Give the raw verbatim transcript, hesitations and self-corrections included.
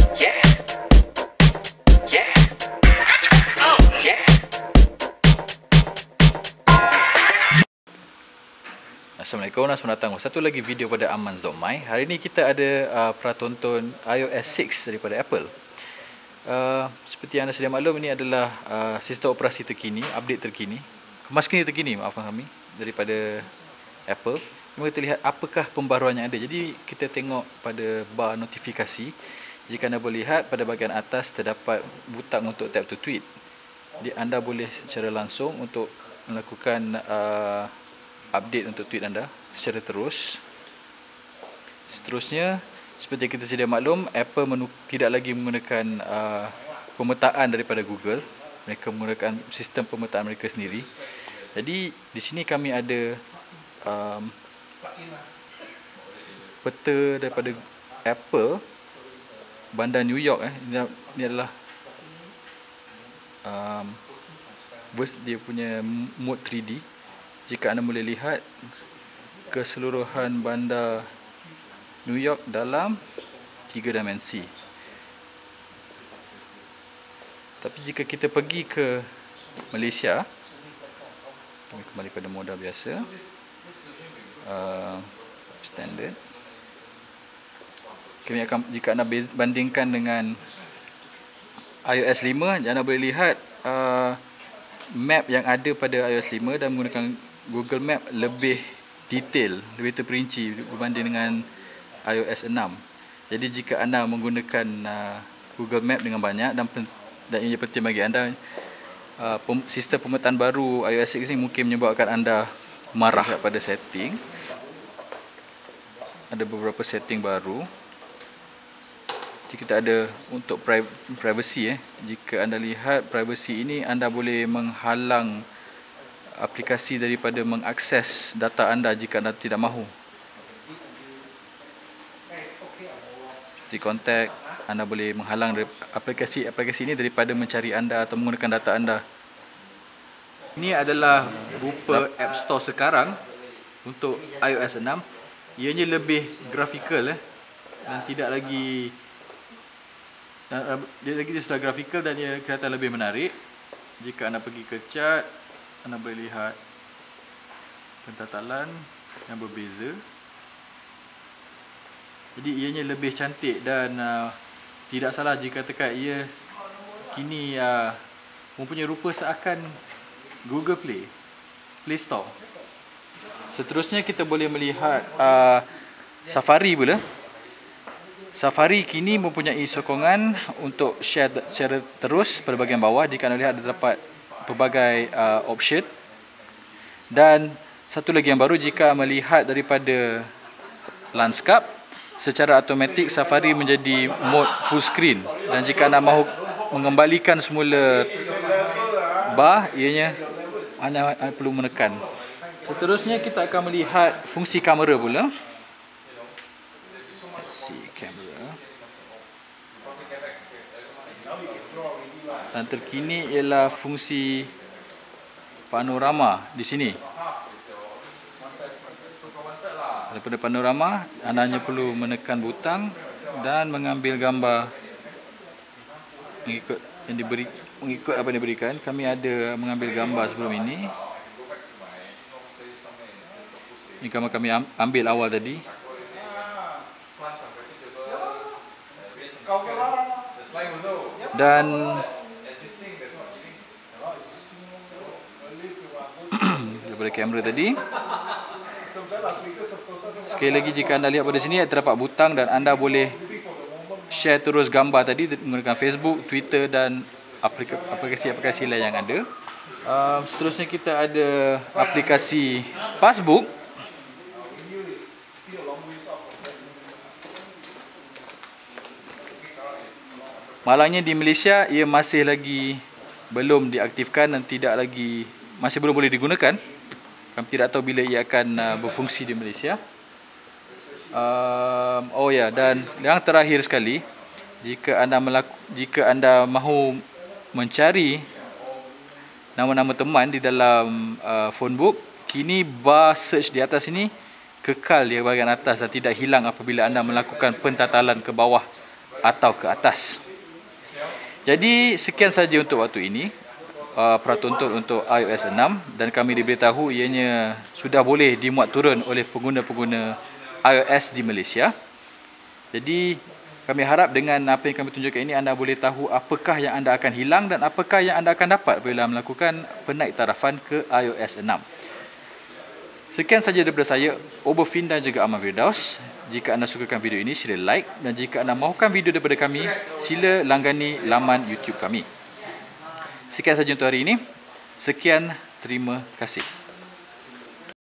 Assalamualaikum dan selamat datang satu lagi video pada Amans dot my. Hari ini kita ada uh, peratonton iOS six daripada Apple. Uh, seperti yang anda sedia maklum, ini adalah uh, sistem operasi terkini, update terkini, kemaskini terkini, maafkan kami, daripada Apple. Cuma kita lihat apakah pembaruan yang ada. Jadi kita tengok pada bar notifikasi. Jika anda boleh lihat pada bahagian atas terdapat butang untuk tap to tweet. Jadi anda boleh secara langsung untuk melakukan uh, update untuk tweet anda secara terus. Seterusnya, seperti kita sedia maklum, Apple menu, tidak lagi menggunakan uh, pemetaan daripada Google. Mereka menggunakan sistem pemetaan mereka sendiri. Jadi di sini kami ada um, peta daripada Apple bandar New York. Eh. Ini, ini adalah um, dia punya mode three D. Jika anda boleh lihat keseluruhan bandar New York dalam tiga dimensi. Tapi jika kita pergi ke Malaysia, kami kembali pada modal biasa, uh, standard. Kami akan, jika anda bandingkan dengan iOS five, anda boleh lihat uh, map yang ada pada iOS five dan menggunakan Google Map lebih detail, lebih terperinci berbanding dengan iOS six. Jadi jika anda menggunakan uh, Google Map dengan banyak dan dan ini penting bagi anda, uh, pem, sistem pemetaan baru iOS six ini mungkin menyebabkan anda marah pada setting. Ada beberapa setting baru. Jadi kita ada untuk privacy. Eh. Jika anda lihat privacy ini, anda boleh menghalang aplikasi daripada mengakses data anda jika anda tidak mahu. Seperti kontak, anda boleh menghalang aplikasi-aplikasi ini daripada mencari anda atau menggunakan data anda. Ini adalah rupa App Store sekarang untuk iOS six. Ianya lebih grafikal, eh, dan tidak lagi dia lagi dia sudah grafikal dan dia kelihatan lebih menarik. Jika anda pergi ke chart, anda boleh lihat pentatalan yang berbeza. Jadi ianya lebih cantik dan uh, tidak salah jika katakan ia kini uh, mempunyai rupa seakan Google Play, Play Store. Seterusnya kita boleh melihat uh, Safari pula. Safari kini mempunyai sokongan untuk share secara terus pada bahagian bawah. Jika anda lihat terdapat pelbagai uh, option. Dan satu lagi yang baru, jika melihat daripada landscape, secara automatik Safari menjadi mode full screen. Dan jika anda mahu mengembalikan semula bar, ianya anda, anda perlu menekan. Seterusnya kita akan melihat fungsi kamera pula. Let's see, kamera. Dan terkini ialah fungsi panorama di sini. Daripada panorama, anda hanya perlu menekan butang dan mengambil gambar mengikut yang diberi, mengikut apa yang diberikan. Kami ada mengambil gambar sebelum ini. Ini gambar kami ambil awal tadi. Dan daripada kamera tadi, sekali lagi jika anda lihat pada sini terdapat butang dan anda boleh share terus gambar tadi menggunakan Facebook, Twitter dan aplikasi-aplikasi lain yang ada. Uh, seterusnya kita ada aplikasi Passbook. Malangnya di Malaysia ia masih lagi belum diaktifkan dan tidak lagi masih belum boleh digunakan. Kami tidak tahu bila ia akan uh, berfungsi di Malaysia. Um, oh ya, dan yang terakhir sekali, jika anda melaku, jika anda mahu mencari nama-nama teman di dalam uh, phonebook, kini bar search di atas ini kekal di bahagian atas dan tidak hilang apabila anda melakukan pentatalan ke bawah atau ke atas. Jadi sekian saja untuk waktu ini, uh, peraturan untuk iOS enam, dan kami diberitahu ianya sudah boleh dimuat turun oleh pengguna-pengguna iOS di Malaysia. Jadi kami harap dengan apa yang kami tunjukkan ini, anda boleh tahu apakah yang anda akan hilang dan apakah yang anda akan dapat bila melakukan penaiktarafan ke iOS enam. Sekian saja daripada saya, Oberfin dan juga Ahmad Firdaus. Jika anda sukakan video ini, sila like, dan jika anda mahukan video daripada kami, sila langgani laman YouTube kami. Sekian saja untuk hari ini. Sekian, terima kasih.